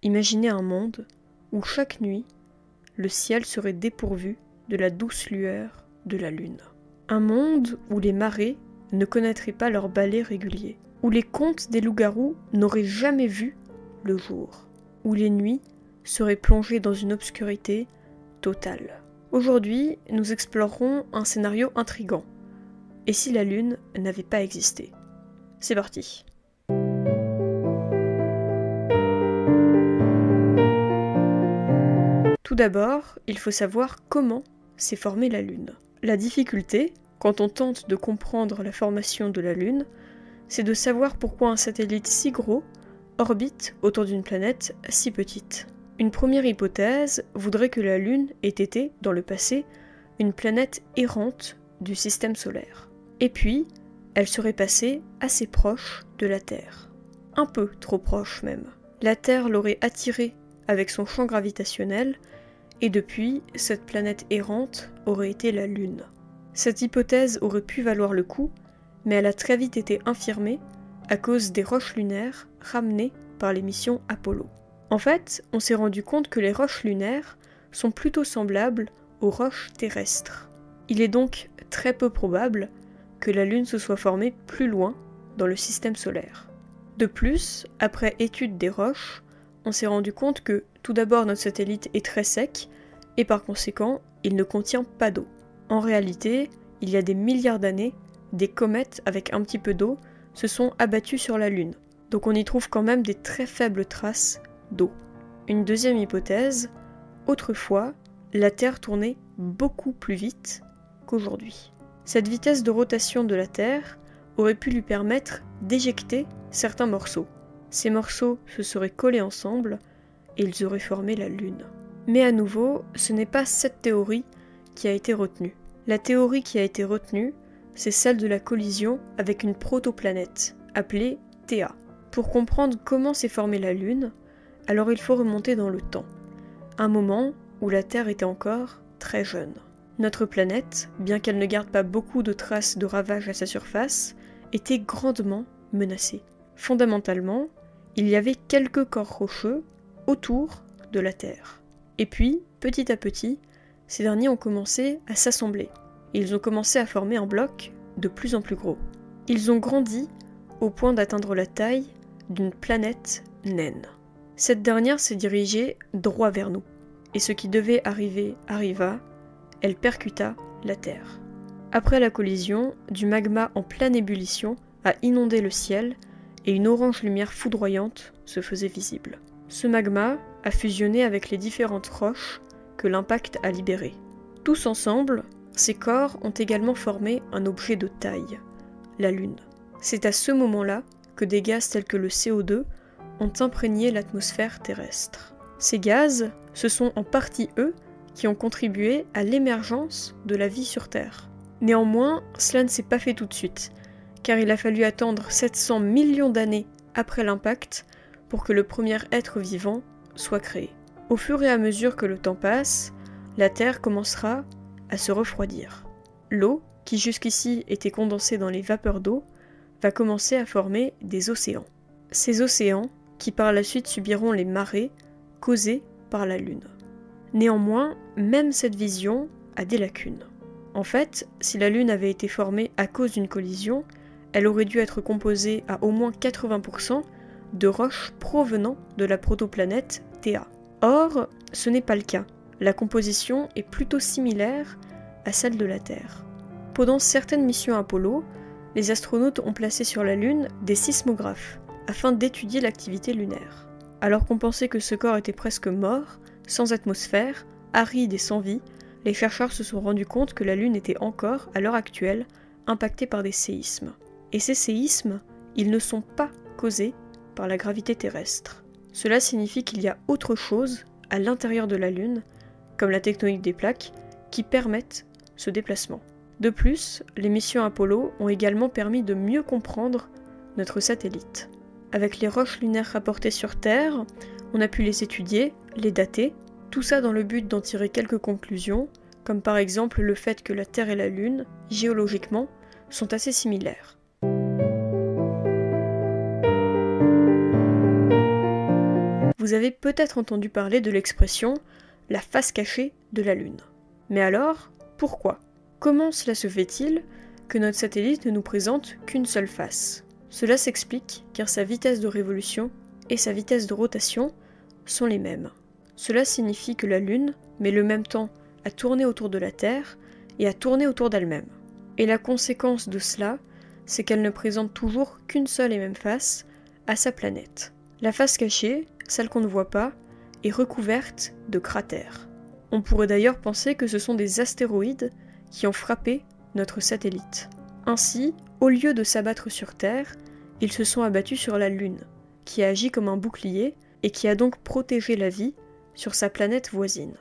imaginez un monde où chaque nuit, le ciel serait dépourvu de la douce lueur de la lune. Un monde où les marées ne connaîtraient pas leur balai régulier, où les contes des loups-garous n'auraient jamais vu le jour, où les nuits seraient plongées dans une obscurité totale. Aujourd'hui, nous explorerons un scénario intrigant. Et si la Lune n'avait pas existé? C'est parti. Tout d'abord, il faut savoir comment s'est formée la Lune. La difficulté, quand on tente de comprendre la formation de la Lune, c'est de savoir pourquoi un satellite si gros orbite autour d'une planète si petite. Une première hypothèse voudrait que la Lune ait été, dans le passé, une planète errante du système solaire. Et puis, elle serait passée assez proche de la Terre. Un peu trop proche même. La Terre l'aurait attirée avec son champ gravitationnel, et depuis, cette planète errante aurait été la Lune. Cette hypothèse aurait pu valoir le coup, mais elle a très vite été infirmée à cause des roches lunaires ramenées par les missions Apollo. En fait, on s'est rendu compte que les roches lunaires sont plutôt semblables aux roches terrestres. Il est donc très peu probable que la Lune se soit formée plus loin dans le système solaire. De plus, après étude des roches, on s'est rendu compte que tout d'abord notre satellite est très sec et par conséquent, il ne contient pas d'eau. En réalité, il y a des milliards d'années, des comètes avec un petit peu d'eau se sont abattues sur la Lune. Donc on y trouve quand même des très faibles traces d'eau. Une deuxième hypothèse, autrefois, la Terre tournait beaucoup plus vite qu'aujourd'hui. Cette vitesse de rotation de la Terre aurait pu lui permettre d'éjecter certains morceaux. Ces morceaux se seraient collés ensemble et ils auraient formé la Lune. Mais à nouveau, ce n'est pas cette théorie qui a été retenue. La théorie qui a été retenue, c'est celle de la collision avec une protoplanète, appelée Théa. Pour comprendre comment s'est formée la Lune, alors il faut remonter dans le temps. Un moment où la Terre était encore très jeune. Notre planète, bien qu'elle ne garde pas beaucoup de traces de ravages à sa surface, était grandement menacée. Fondamentalement, il y avait quelques corps rocheux autour de la Terre. Et puis, petit à petit, ces derniers ont commencé à s'assembler. Ils ont commencé à former un bloc de plus en plus gros. Ils ont grandi au point d'atteindre la taille d'une planète naine. Cette dernière s'est dirigée droit vers nous. Et ce qui devait arriver arriva, elle percuta la Terre. Après la collision, du magma en pleine ébullition a inondé le ciel et une orange lumière foudroyante se faisait visible. Ce magma a fusionné avec les différentes roches que l'impact a libérées. Tous ensemble, ces corps ont également formé un objet de taille, la Lune. C'est à ce moment-là que des gaz tels que le CO2 ont imprégné l'atmosphère terrestre. Ces gaz, ce sont en partie eux qui ont contribué à l'émergence de la vie sur Terre. Néanmoins, cela ne s'est pas fait tout de suite, car il a fallu attendre 700 millions d'années après l'impact pour que le premier être vivant soit créé. Au fur et à mesure que le temps passe, la Terre commencera à se refroidir. L'eau, qui jusqu'ici était condensée dans les vapeurs d'eau, va commencer à former des océans. Ces océans, qui par la suite subiront les marées causées par la Lune. Néanmoins, même cette vision a des lacunes. En fait, si la Lune avait été formée à cause d'une collision, elle aurait dû être composée à au moins 80% de roches provenant de la protoplanète Théa. Or, ce n'est pas le cas. La composition est plutôt similaire à celle de la Terre. Pendant certaines missions Apollo, les astronautes ont placé sur la Lune des sismographes afin d'étudier l'activité lunaire. Alors qu'on pensait que ce corps était presque mort, sans atmosphère, aride et sans vie, les chercheurs se sont rendus compte que la Lune était encore, à l'heure actuelle, impactée par des séismes. Et ces séismes, ils ne sont pas causés par la gravité terrestre. Cela signifie qu'il y a autre chose à l'intérieur de la Lune, comme la tectonique des plaques, qui permettent ce déplacement. De plus, les missions Apollo ont également permis de mieux comprendre notre satellite. Avec les roches lunaires rapportées sur Terre, on a pu les étudier, les dater, tout ça dans le but d'en tirer quelques conclusions, comme par exemple le fait que la Terre et la Lune, géologiquement, sont assez similaires. Vous vous avez peut-être entendu parler de l'expression « la face cachée de la Lune ». Mais alors, pourquoi ? Comment cela se fait-il que notre satellite ne nous présente qu'une seule face ? Cela s'explique car sa vitesse de révolution et sa vitesse de rotation sont les mêmes. Cela signifie que la Lune met le même temps à tourner autour de la Terre et à tourner autour d'elle-même. Et la conséquence de cela, c'est qu'elle ne présente toujours qu'une seule et même face à sa planète. La face cachée, celle qu'on ne voit pas, est recouverte de cratères. On pourrait d'ailleurs penser que ce sont des astéroïdes qui ont frappé notre satellite. Ainsi, au lieu de s'abattre sur Terre, ils se sont abattus sur la Lune, qui a agi comme un bouclier et qui a donc protégé la vie sur sa planète voisine.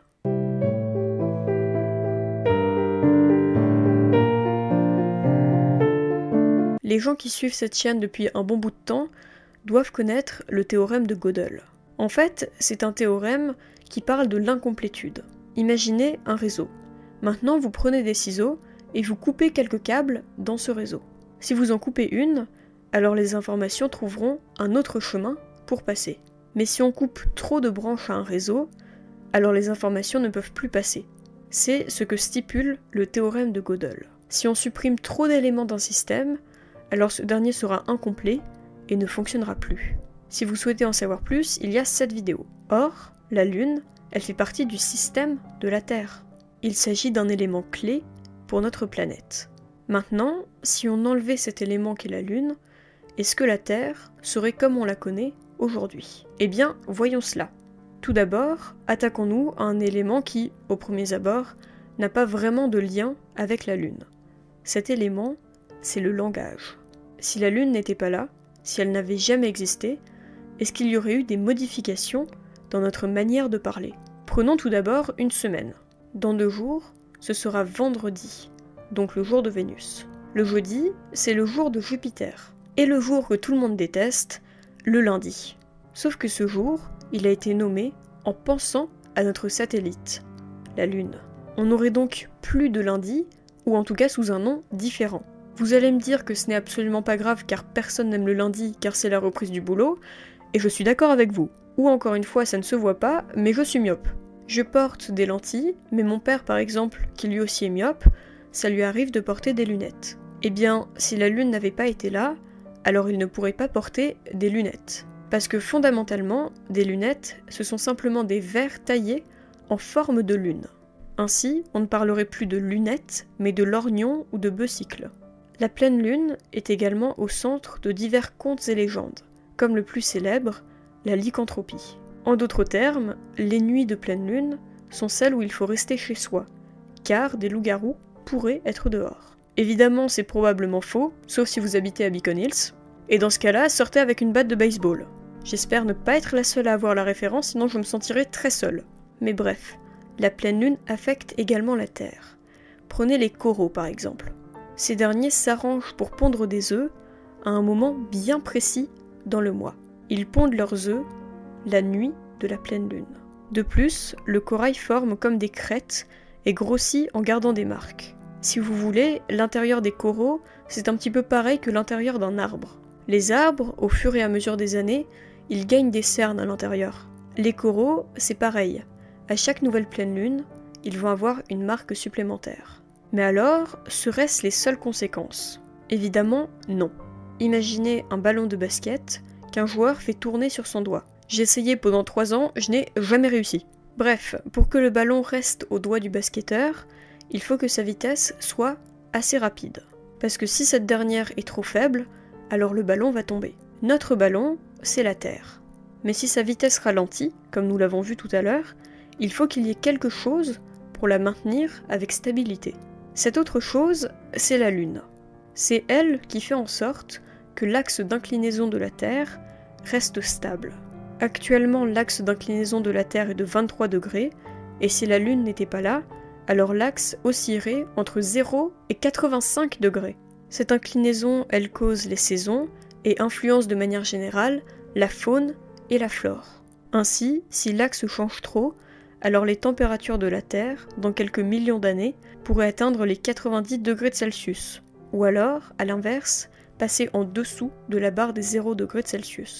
Les gens qui suivent cette chaîne depuis un bon bout de temps doivent connaître le théorème de Gödel. En fait, c'est un théorème qui parle de l'incomplétude. Imaginez un réseau. Maintenant, vous prenez des ciseaux et vous coupez quelques câbles dans ce réseau. Si vous en coupez une, alors les informations trouveront un autre chemin pour passer. Mais si on coupe trop de branches à un réseau, alors les informations ne peuvent plus passer. C'est ce que stipule le théorème de Gödel. Si on supprime trop d'éléments d'un système, alors ce dernier sera incomplet et ne fonctionnera plus. Si vous souhaitez en savoir plus, il y a cette vidéo. Or, la Lune, elle fait partie du système de la Terre. Il s'agit d'un élément clé pour notre planète. Maintenant, si on enlevait cet élément qu'est la Lune, est-ce que la Terre serait comme on la connaît aujourd'hui ? Eh bien, voyons cela. Tout d'abord, attaquons-nous à un élément qui, au premier abord, n'a pas vraiment de lien avec la Lune. Cet élément, c'est le langage. Si la Lune n'était pas là, si elle n'avait jamais existé, est-ce qu'il y aurait eu des modifications dans notre manière de parler ? Prenons tout d'abord une semaine. Dans 2 jours, ce sera vendredi, donc le jour de Vénus. Le jeudi, c'est le jour de Jupiter. Et le jour que tout le monde déteste, le lundi. Sauf que ce jour, il a été nommé en pensant à notre satellite, la Lune. On n'aurait donc plus de lundi, ou en tout cas sous un nom différent. Vous allez me dire que ce n'est absolument pas grave car personne n'aime le lundi car c'est la reprise du boulot, et je suis d'accord avec vous. Ou encore une fois, ça ne se voit pas, mais je suis myope. Je porte des lentilles, mais mon père par exemple, qui lui aussi est myope, ça lui arrive de porter des lunettes. Eh bien, si la Lune n'avait pas été là, alors il ne pourrait pas porter des lunettes. Parce que fondamentalement, des lunettes, ce sont simplement des verres taillés en forme de lune. Ainsi, on ne parlerait plus de lunettes, mais de lorgnon ou de beucicle. La pleine lune est également au centre de divers contes et légendes, comme le plus célèbre, la lycanthropie. En d'autres termes, les nuits de pleine lune sont celles où il faut rester chez soi, car des loups-garous pourraient être dehors. Évidemment, c'est probablement faux, sauf si vous habitez à Beacon Hills, et dans ce cas-là, sortez avec une batte de baseball. J'espère ne pas être la seule à avoir la référence, sinon je me sentirais très seule. Mais bref, la pleine lune affecte également la Terre. Prenez les coraux par exemple. Ces derniers s'arrangent pour pondre des œufs à un moment bien précis dans le mois. Ils pondent leurs œufs la nuit de la pleine lune. De plus, le corail forme comme des crêtes et grossit en gardant des marques. Si vous voulez, l'intérieur des coraux, c'est un petit peu pareil que l'intérieur d'un arbre. Les arbres, au fur et à mesure des années, ils gagnent des cernes à l'intérieur. Les coraux, c'est pareil. À chaque nouvelle pleine lune, ils vont avoir une marque supplémentaire. Mais alors, seraient-ce les seules conséquences ? Évidemment, non. Imaginez un ballon de basket qu'un joueur fait tourner sur son doigt. J'ai essayé pendant 3 ans, je n'ai jamais réussi. Bref, pour que le ballon reste au doigt du basketteur, il faut que sa vitesse soit assez rapide. Parce que si cette dernière est trop faible, alors le ballon va tomber. Notre ballon, c'est la Terre. Mais si sa vitesse ralentit, comme nous l'avons vu tout à l'heure, il faut qu'il y ait quelque chose pour la maintenir avec stabilité. Cette autre chose, c'est la Lune. C'est elle qui fait en sorte que l'axe d'inclinaison de la Terre reste stable. Actuellement, l'axe d'inclinaison de la Terre est de 23 degrés, et si la Lune n'était pas là, alors l'axe oscillerait entre 0 et 85 degrés. Cette inclinaison, elle cause les saisons et influence de manière générale la faune et la flore. Ainsi, si l'axe change trop, alors les températures de la Terre, dans quelques millions d'années, pourraient atteindre les 90 degrés de Celsius, ou alors, à l'inverse, passer en dessous de la barre des 0 degrés de Celsius.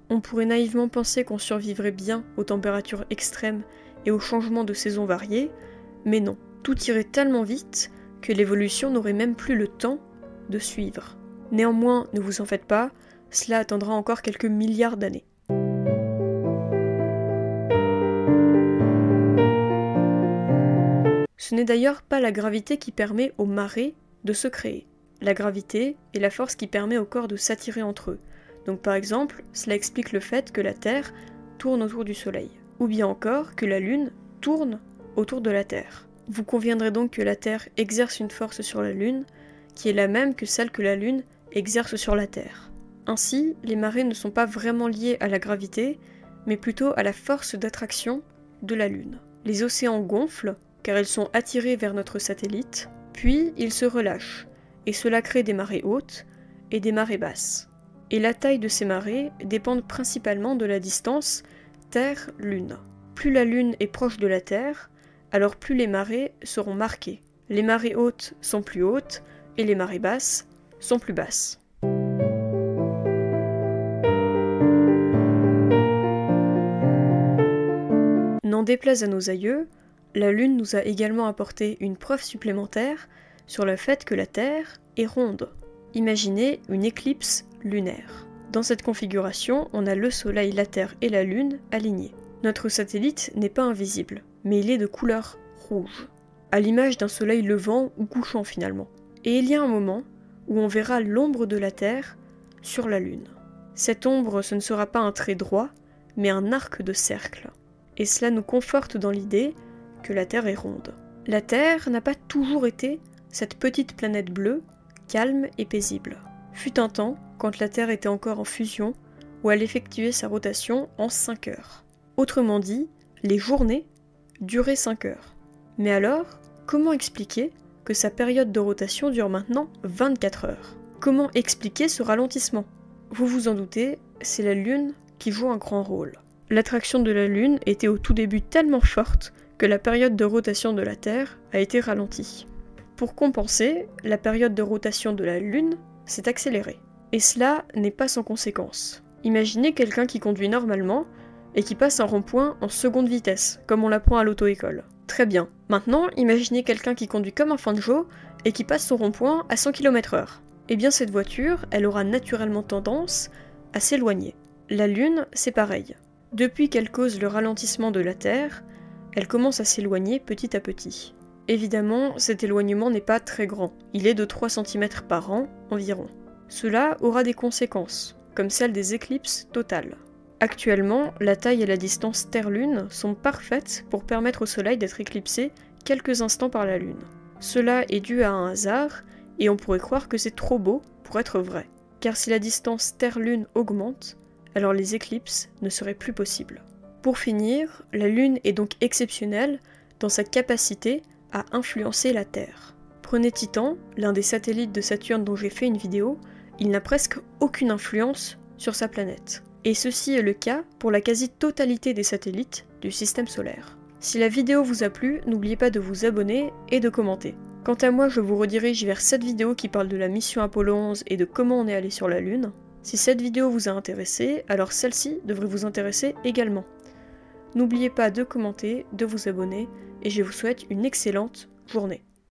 On pourrait naïvement penser qu'on survivrait bien aux températures extrêmes et aux changements de saison variés, mais non, tout irait tellement vite que l'évolution n'aurait même plus le temps de suivre. Néanmoins, ne vous en faites pas, cela attendra encore quelques milliards d'années. Ce n'est d'ailleurs pas la gravité qui permet aux marées de se créer. La gravité est la force qui permet aux corps de s'attirer entre eux. Donc par exemple, cela explique le fait que la Terre tourne autour du Soleil, ou bien encore que la Lune tourne autour de la Terre. Vous conviendrez donc que la Terre exerce une force sur la Lune, qui est la même que celle que la Lune exerce sur la Terre. Ainsi, les marées ne sont pas vraiment liées à la gravité, mais plutôt à la force d'attraction de la Lune. Les océans gonflent, car ils sont attirés vers notre satellite, puis ils se relâchent, et cela crée des marées hautes et des marées basses. Et la taille de ces marées dépend principalement de la distance Terre-Lune. Plus la Lune est proche de la Terre, alors plus les marées seront marquées. Les marées hautes sont plus hautes, et les marées basses sont plus basses. N'en déplaise à nos aïeux, la Lune nous a également apporté une preuve supplémentaire sur le fait que la Terre est ronde. Imaginez une éclipse lunaire. Dans cette configuration, on a le Soleil, la Terre et la Lune alignés. Notre satellite n'est pas invisible, mais il est de couleur rouge, à l'image d'un soleil levant ou couchant finalement. Et il y a un moment où on verra l'ombre de la Terre sur la Lune. Cette ombre, ce ne sera pas un trait droit, mais un arc de cercle. Et cela nous conforte dans l'idée que la Terre est ronde. La Terre n'a pas toujours été cette petite planète bleue, calme et paisible. Fut un temps, quand la Terre était encore en fusion, où elle effectuait sa rotation en 5 heures. Autrement dit, les journées duraient 5 heures. Mais alors, comment expliquer que sa période de rotation dure maintenant 24 heures? Comment expliquer ce ralentissement? Vous vous en doutez, c'est la Lune qui joue un grand rôle. L'attraction de la Lune était au tout début tellement forte que la période de rotation de la Terre a été ralentie. Pour compenser, la période de rotation de la Lune s'est accélérée. Et cela n'est pas sans conséquence. Imaginez quelqu'un qui conduit normalement et qui passe un rond-point en seconde vitesse, comme on l'apprend à l'auto-école. Très bien. Maintenant, imaginez quelqu'un qui conduit comme un Fanjo et qui passe son rond-point à 100 km/h. Eh bien cette voiture, elle aura naturellement tendance à s'éloigner. La Lune, c'est pareil. Depuis qu'elle cause le ralentissement de la Terre, elle commence à s'éloigner petit à petit. Évidemment, cet éloignement n'est pas très grand. Il est de 3 cm par an environ. Cela aura des conséquences, comme celle des éclipses totales. Actuellement, la taille et la distance Terre-Lune sont parfaites pour permettre au Soleil d'être éclipsé quelques instants par la Lune. Cela est dû à un hasard, et on pourrait croire que c'est trop beau pour être vrai. Car si la distance Terre-Lune augmente, alors les éclipses ne seraient plus possibles. Pour finir, la Lune est donc exceptionnelle dans sa capacité à influencer la Terre. Prenez Titan, l'un des satellites de Saturne dont j'ai fait une vidéo, il n'a presque aucune influence sur sa planète. Et ceci est le cas pour la quasi-totalité des satellites du système solaire. Si la vidéo vous a plu, n'oubliez pas de vous abonner et de commenter. Quant à moi, je vous redirige vers cette vidéo qui parle de la mission Apollo 11 et de comment on est allé sur la Lune. Si cette vidéo vous a intéressé, alors celle-ci devrait vous intéresser également. N'oubliez pas de commenter, de vous abonner, et je vous souhaite une excellente journée.